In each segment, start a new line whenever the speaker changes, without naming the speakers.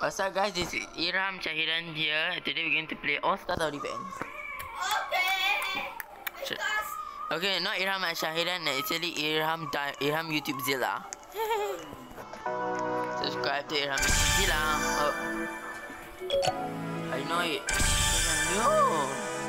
What's up guys, this is Iram Shahiran here. Today we're going to play All Stars of Defense. Okay, not Iram Shahiran, actually Iram YouTube Zilla. Subscribe to Iram Zilla. Oh. I know it. No.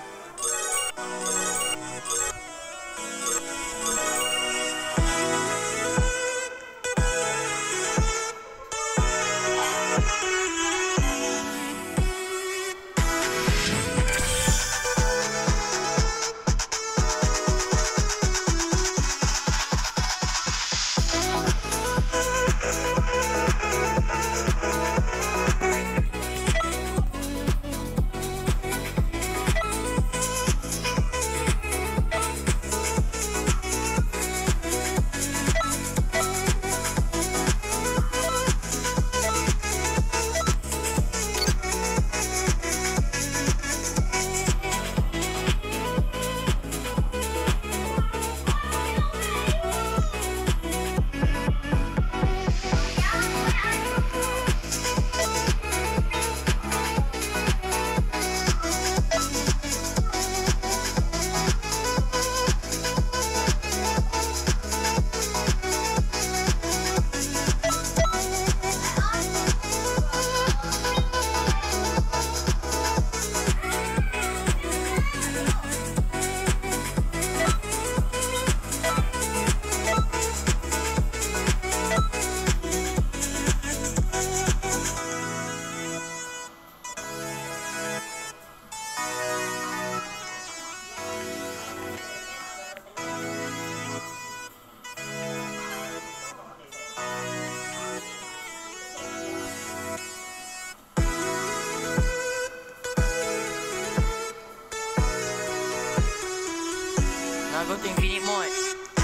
Now go to Infinite Mode.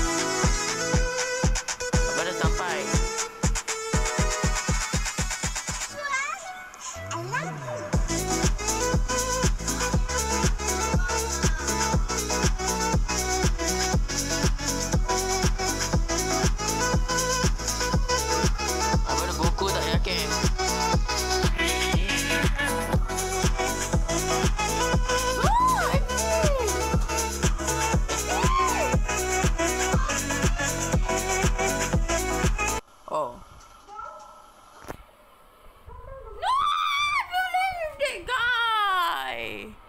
Baru sampai. Baru Goku tak yakin. Oh. No! Don't leave that guy!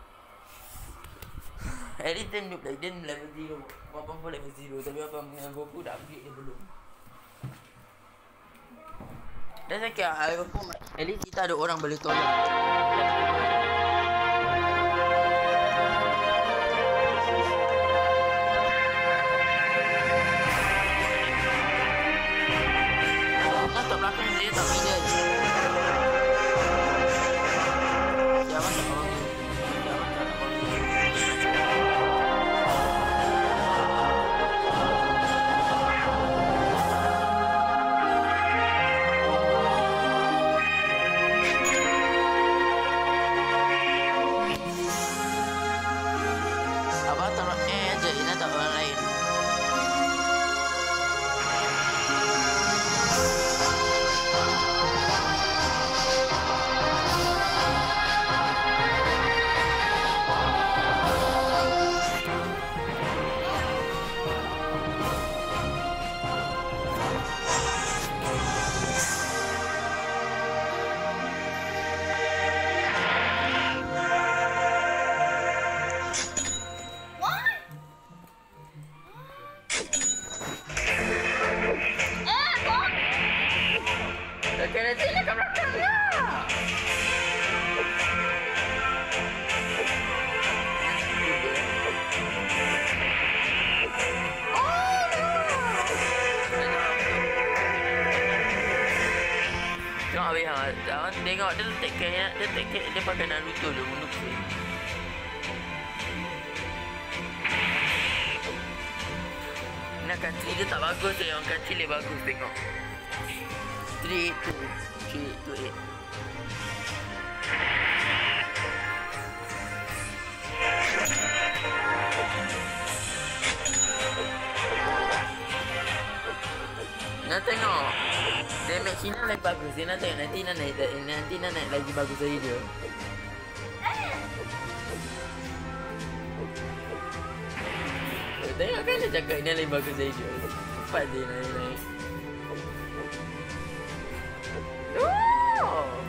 At least dia noob like, dia level 0. Walaupun pun level 0. Tapi apa dengan Goku dah upgrade dia belum. Dan saya kira Goku, at least kita ada orang boleh tolong. Belakang dia tak middle. Jangan tak bangun. Abang taruh aja, ini tak orang lain. Kena sini ke belakang lah. Tengok habis hang. Jangan tengok dia take care. Dia pakai Naruto je bunuh sih. Nak country dia tak bagus tu, yang country dia bagus tengok. 382 328. Nak tengok. Damage Cina lagi bagus. Dia nak tengok nanti nak naik lagi bagus dari dia. Tengok kan dia cakap ini lagi bagus dari dia. Cepat dia naik. Oh.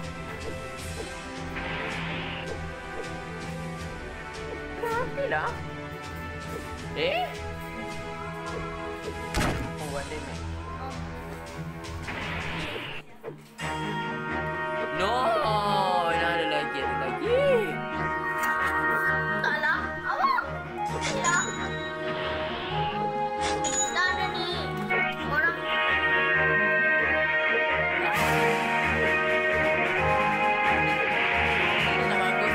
Mati lah. Oh, one damage. No, ada lagi.
Taklah, awak. Tidak. Dah ada ni. Orang.
Dah bagus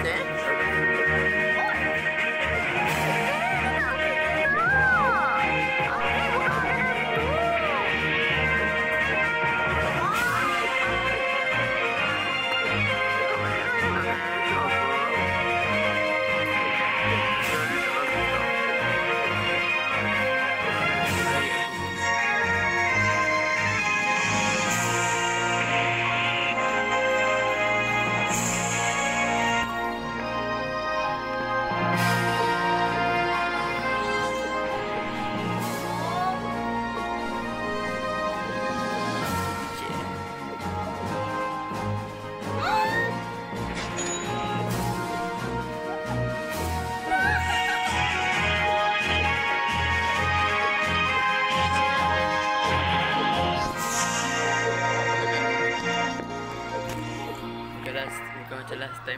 Macam last time.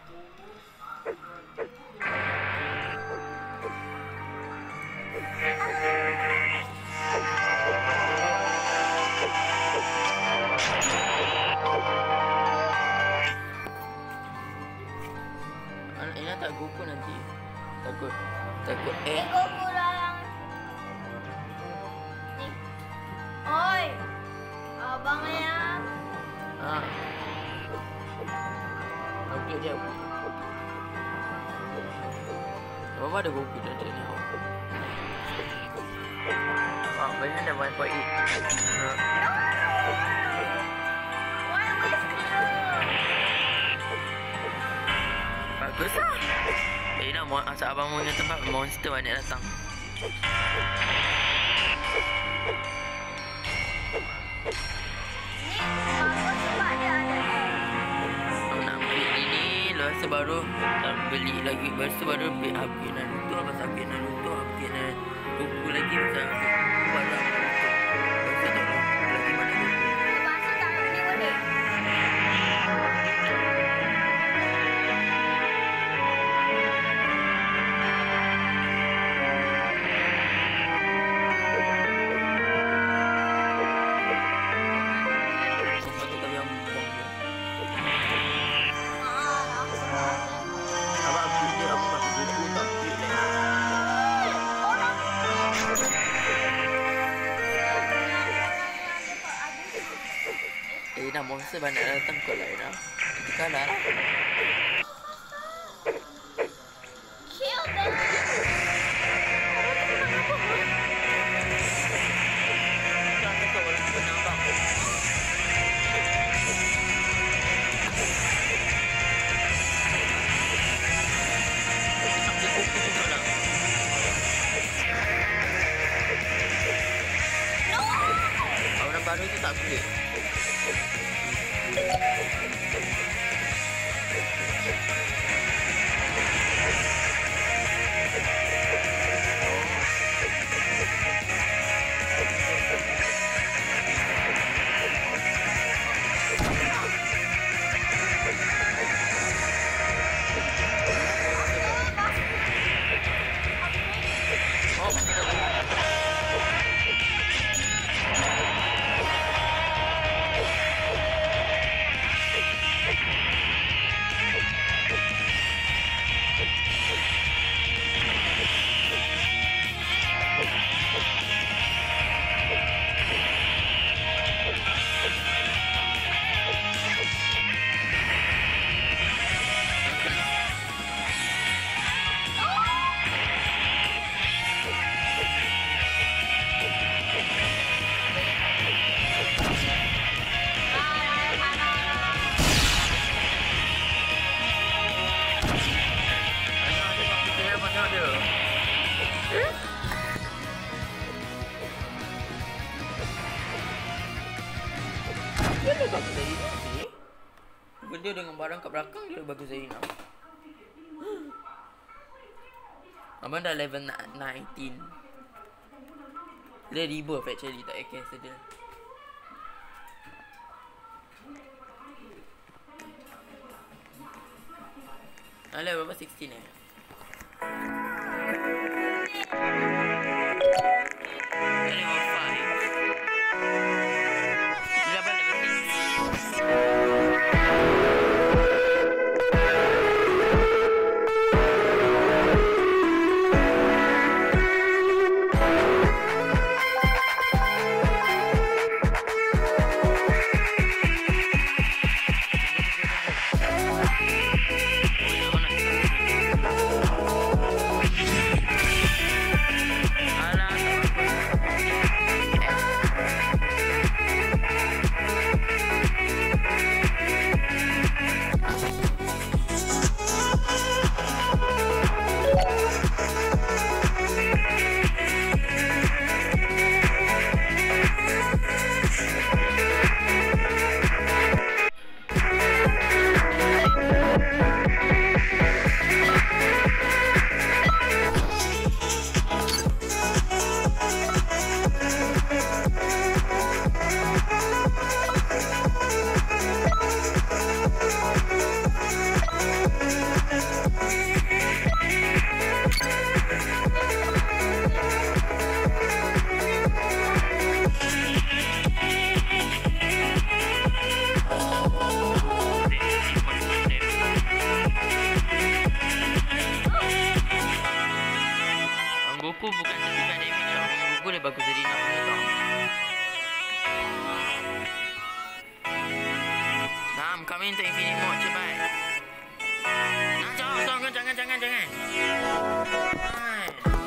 Anak Ina tak Goku nanti. Takut
Goku lah. Ni. Oi. Abang ya.
Upgrade dia. Apa ada Goku dah ni? Banyak dah 1.8. Bagus lah. Nak asal abang punya tempat monster banyak datang. Baru beli lagi. Lepas tu baru upgrade Naruto. Lepas upgrade Naruto, upgrade Goku lagi. Macam baru upgrade Naruto. Lepas tu tak lagi banyak Goku.
Lepas tu taruh ni boleh.
Monster banyak datang kot lah Ina. Kita kalah lah.
Kill them.
Jangan takut orang tu kena abang. Ambil Goku tu nak. Orang baru tu tak boleh. Dia lebih bagus dari Ina sih. Benda dengan barang kat belakang dia lebih bagus dari Ina. Abang dah level 19. Dia rebirth actually, tak payah cancel dia. Level berapa? 16 eh? Level 5. Dia dapat level 6. Goku bukan damage tau. Goku lebih bagus dari Ina punya tau. Nam, come into infinite mode cepat. Nam, jangan. Hai.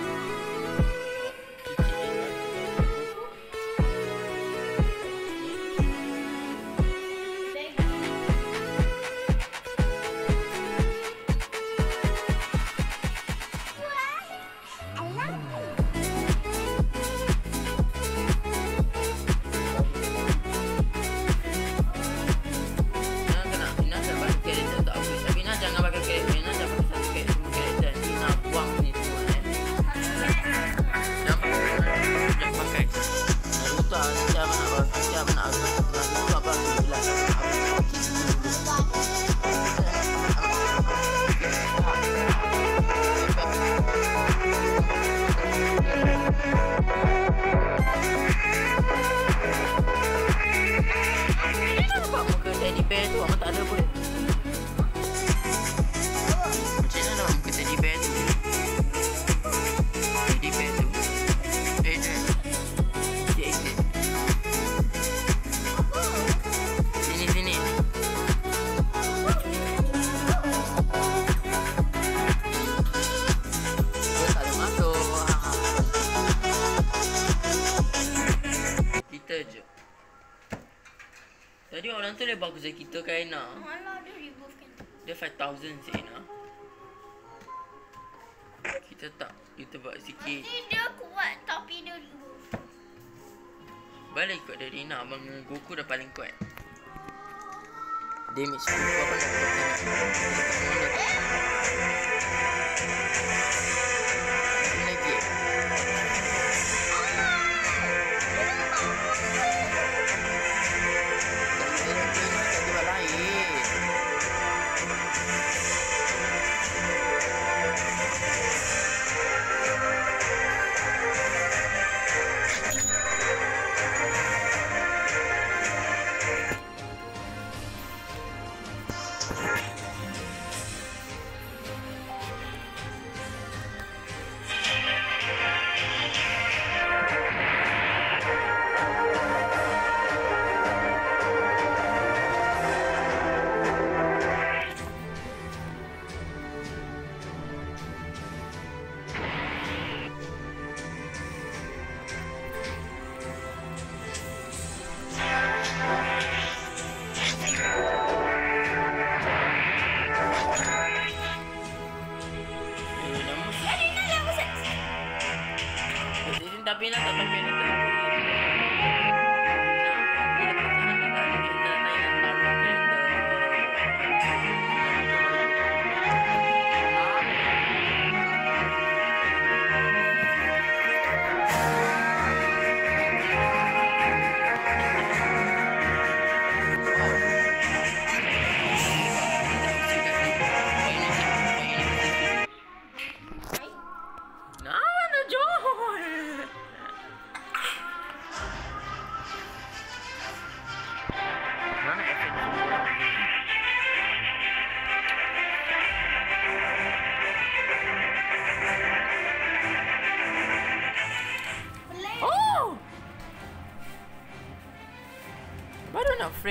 Tadi orang tu lebih bagus dari kita kan Ina.
Malah dia remove kan.
Dia 5,000 si Ina. Kita tak, kita buat sikit.
Nanti dia kuat tapi dia remove.
Balik ikut dari Ina. Abang Goku dah paling kuat. Damage Goku abang nak kuat sangat. Ini lagi. Tapi nak tak pakai ni tak. Nak, dia dah pasang dah tak ada.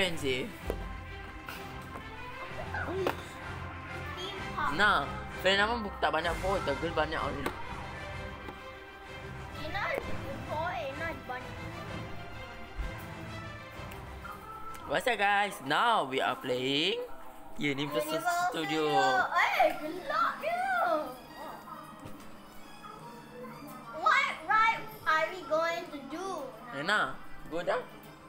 friend sih.
Theme park.
Nah, friend nama tak banyak pun, Toggle banyak orang.
Ina boy, Ina bunny.
What's up guys? Now we are playing Universal Studio.
Hey, gelap dia. What ride are we going to do?
Rena, go down.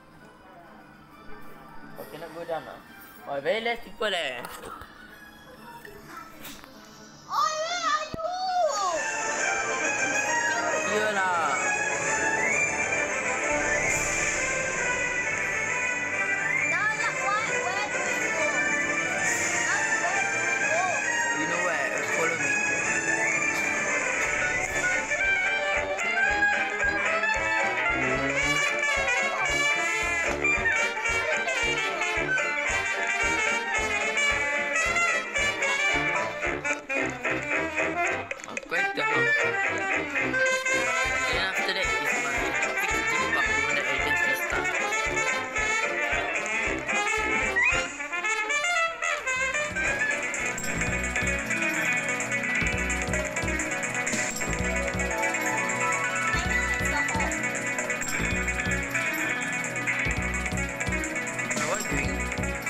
Okay, nak go down lah. Oh, very less people
Oh, where are you?
Iyalah.
Now, like, where do we go? Now, where do we go?
You know where? Follow me. I'm going to house. Then after that is my theme park, the one that I just started. Now what are you doing?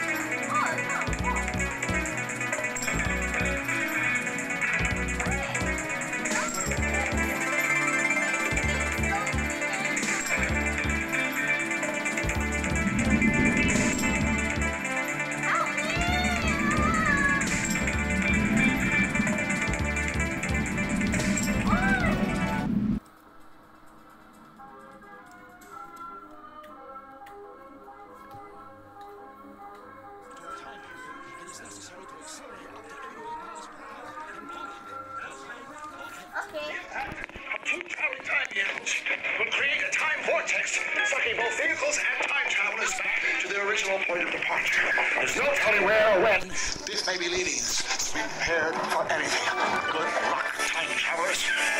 Okay.
Two power time units will create a time vortex, sucking both vehicles and time travelers back to their original point of departure. There's no telling where or when this may be leading us. Be prepared for anything. Good luck, time travelers.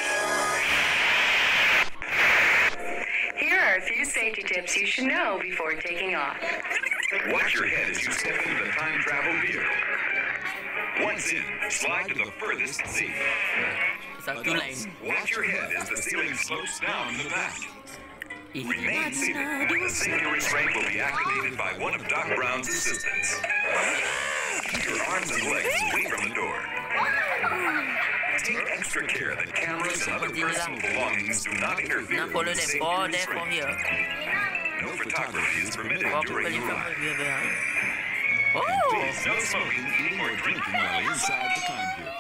Here are a few safety tips you should know before taking off.
Watch your head as you step into the time travel vehicle. Once in, slide to the furthest seat.
Satu line.
Watch your head as the ceiling slopes down in the back. Remain seated, and the safety restraint will be activated by one of Doc Brown's assistants. Keep your arms and legs away from the door. Take extra care that cameras and other personal belongings do not interfere
Now follow
with the
them.
safety
Four there, four
restraint.
here.
No photography is permitted
Four people
during
in
the
front,
ride.
here behind.
And
Oh!
please, no smoking, eating, or drinking while inside the time vehicle.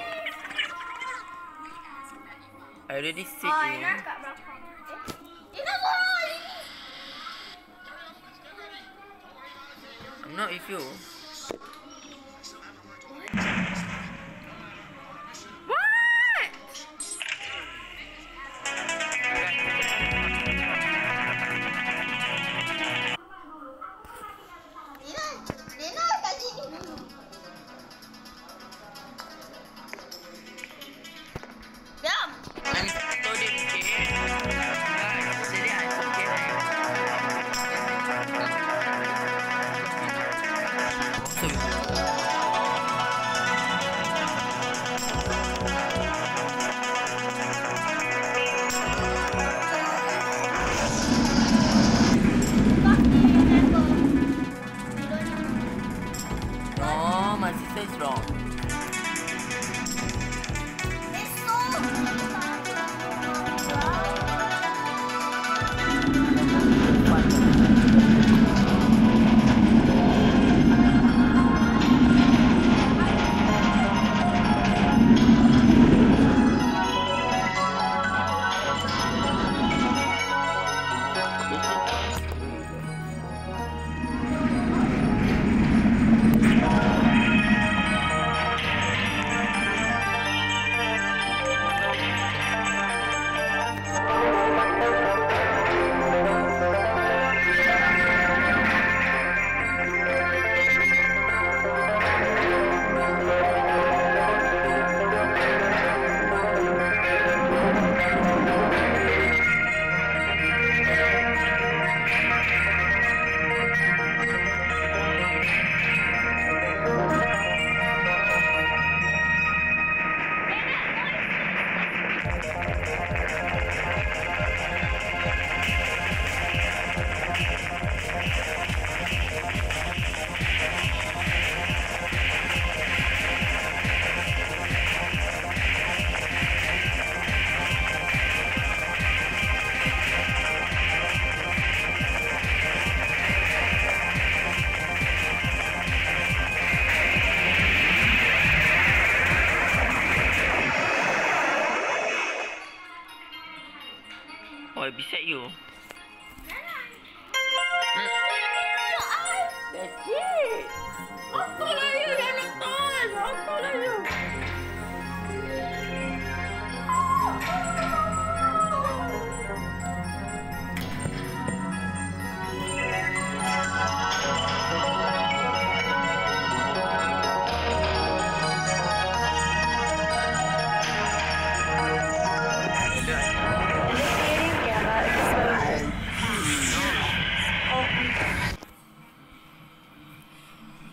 I already sit
Oh,
in.
Ina kat belakang. Ina sorang ni.
I'm not with you.
Ina kat sini dulu. Diam.
I'm studying, okay? Jadi I'm okay. So, no, my sister is wrong.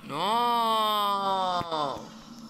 No.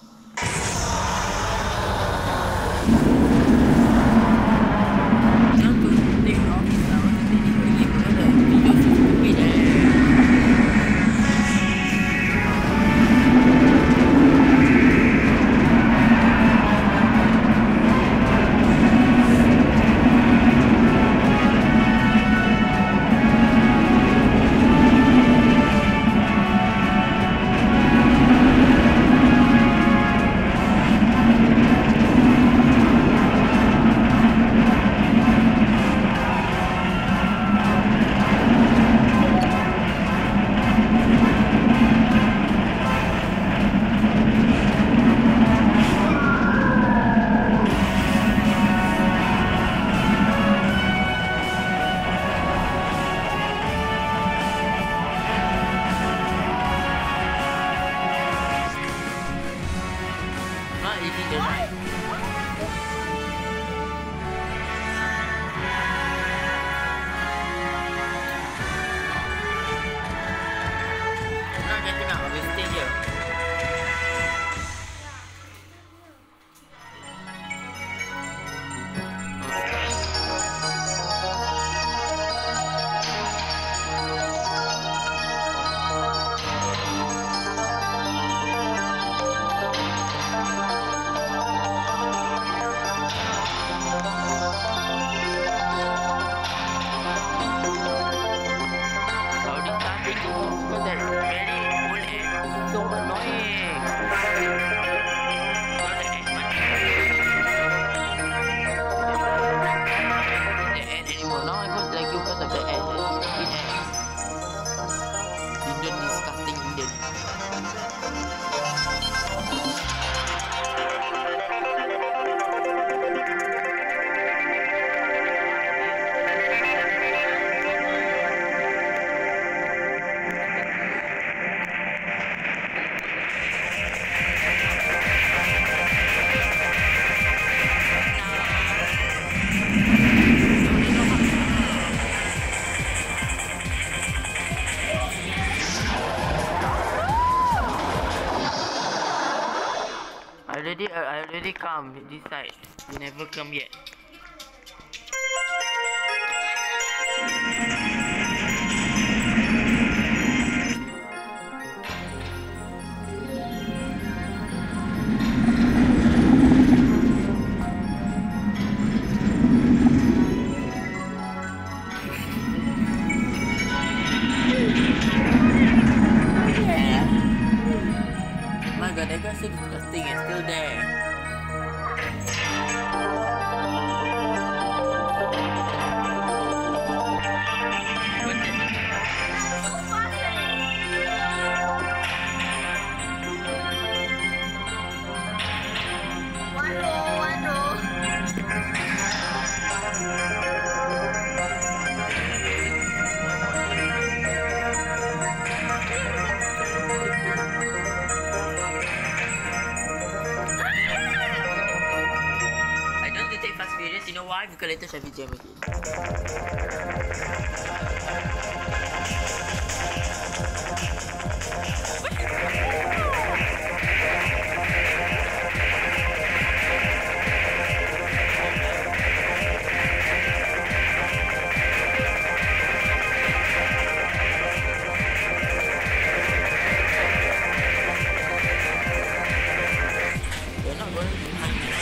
I already come this side. You never come yet. My god, that guy's so disgusting. It's still there. You know why? Because later Chevy jam again. They're not going behind me.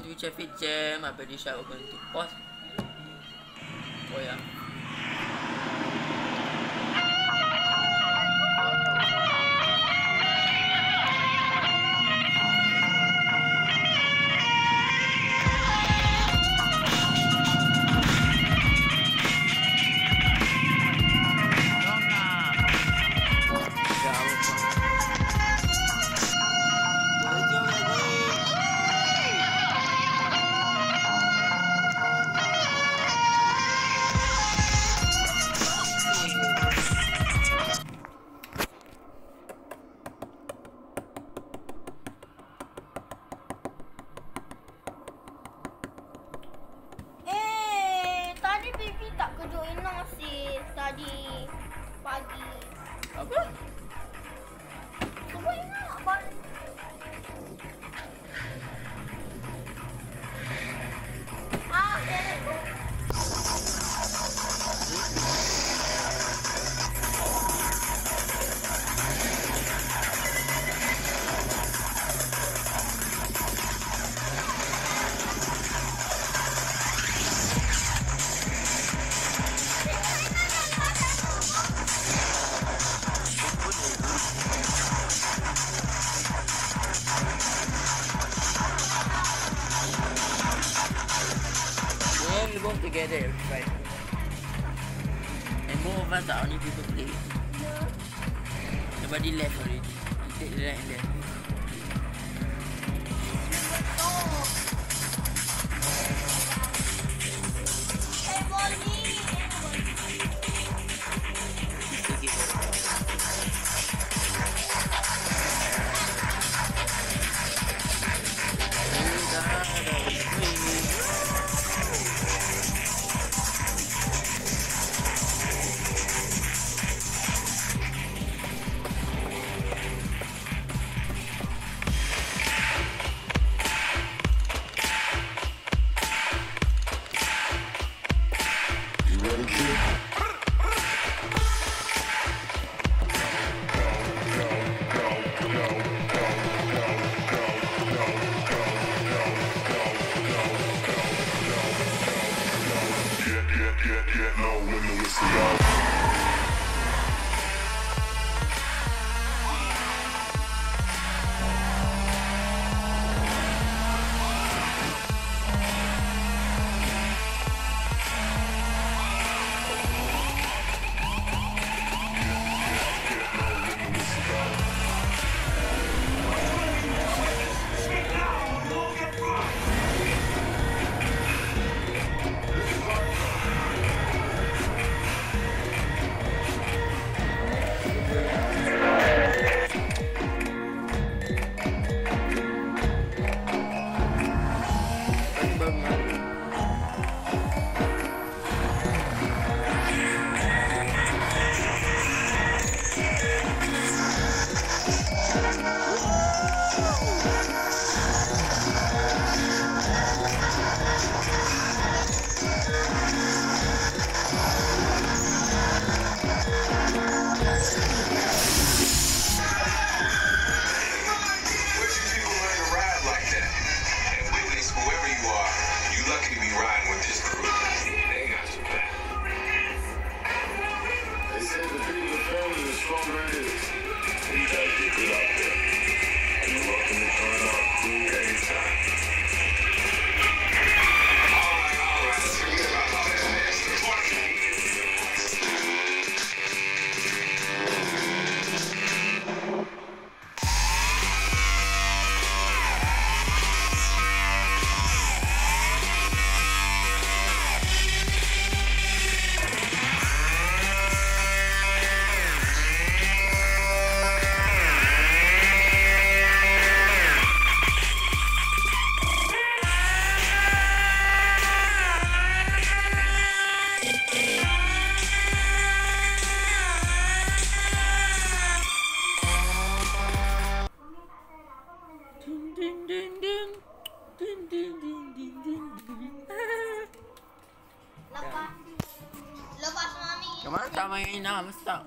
tu traffic jam. I'm pretty sure we're going to pause. Oh yeah.
Tadi Bibi tak kejut Ina sis. Tadi pagi.
Apa?
Cuba Ina abang.
We both together, right? And more of us are only people play. Nobody left already. You take the right and left.
Lepas mami.
Kemana tak main nak masak?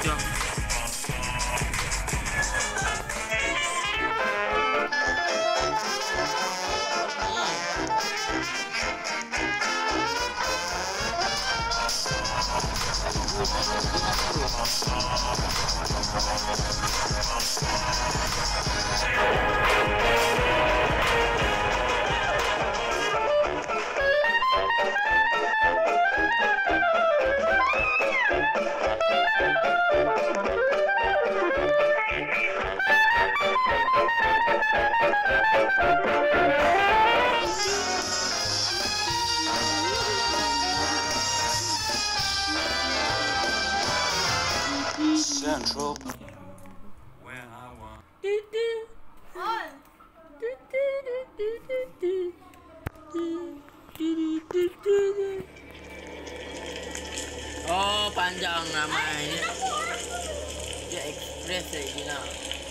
Jom.
Central.
Oh, panjang namanya. Dia express lagi nak.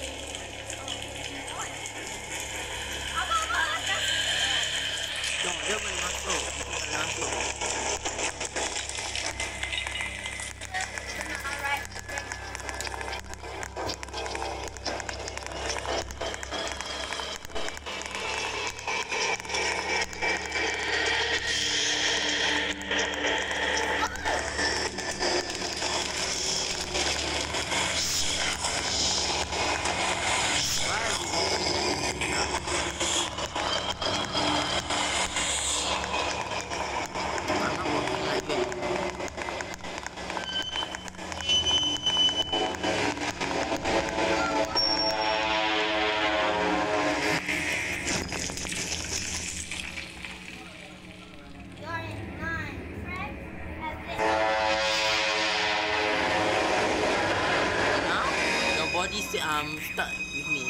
Jom, dia boleh masuk. Dia boleh masuk. Stuck with me.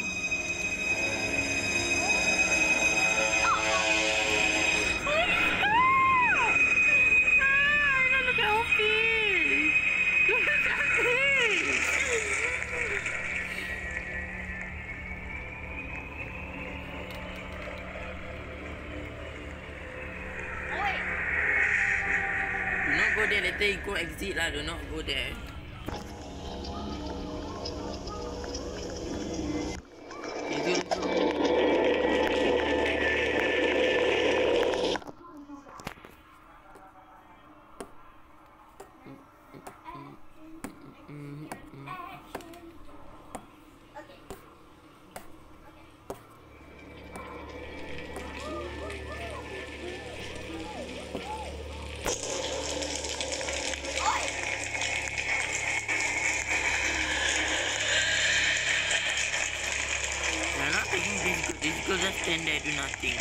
Look at her face. Look at her face. Do not go there. Later you go exit lah. Do not go there. Just stand there, do nothing.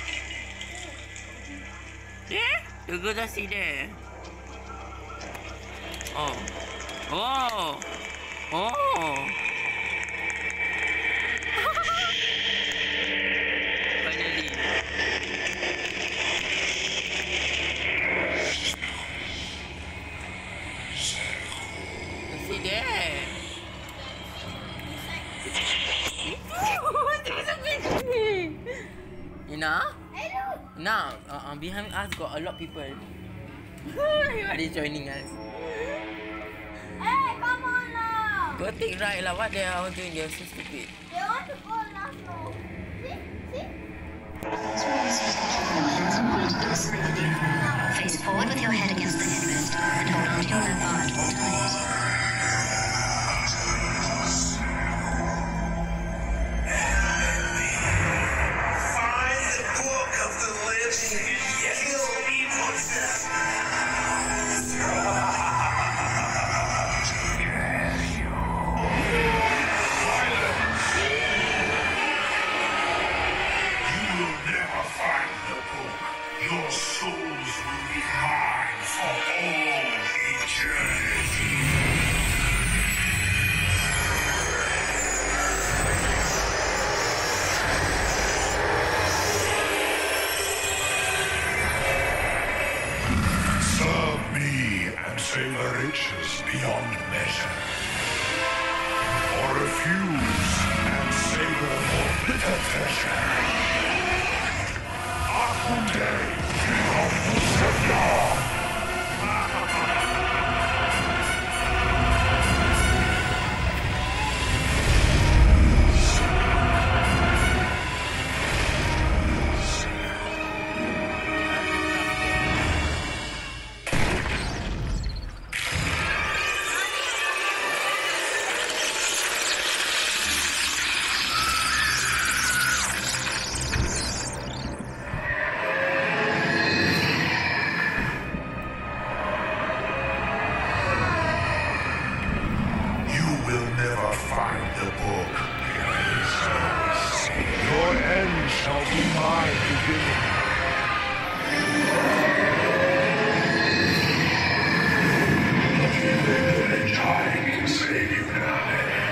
There? The girl just sit there. Oh. Oh. Oh. Finally. Sit there. Now, behind us got a lot of people. Everybody joining us.
Hey, come on now!
Go take right lah. What they are doing? They're so stupid.
They want to go last now. See?
Face forward with your head against the headrest and hold on to your left arm at all times.
Your souls will be mine for all eternity. Serve me and savor riches beyond measure. Or refuse and savor more bitter treasure. Akunde, King of Mustafa. will never find the book.
Your end shall be my beginning.
Only time can save you now.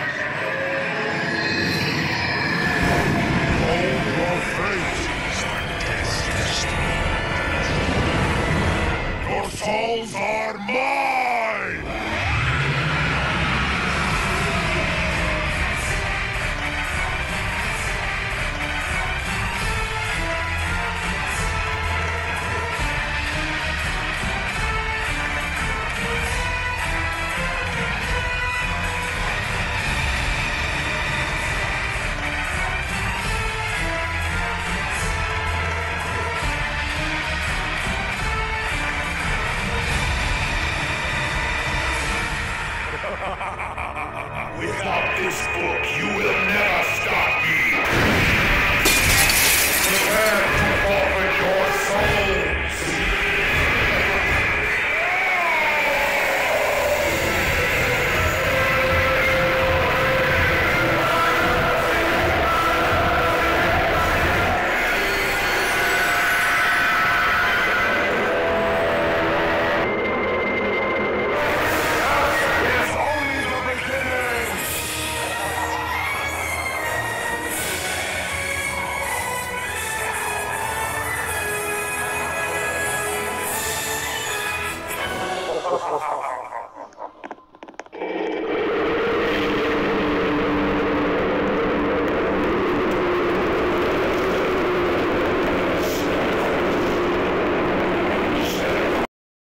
Hold your fate. Your souls are mine!
Without this book, you will never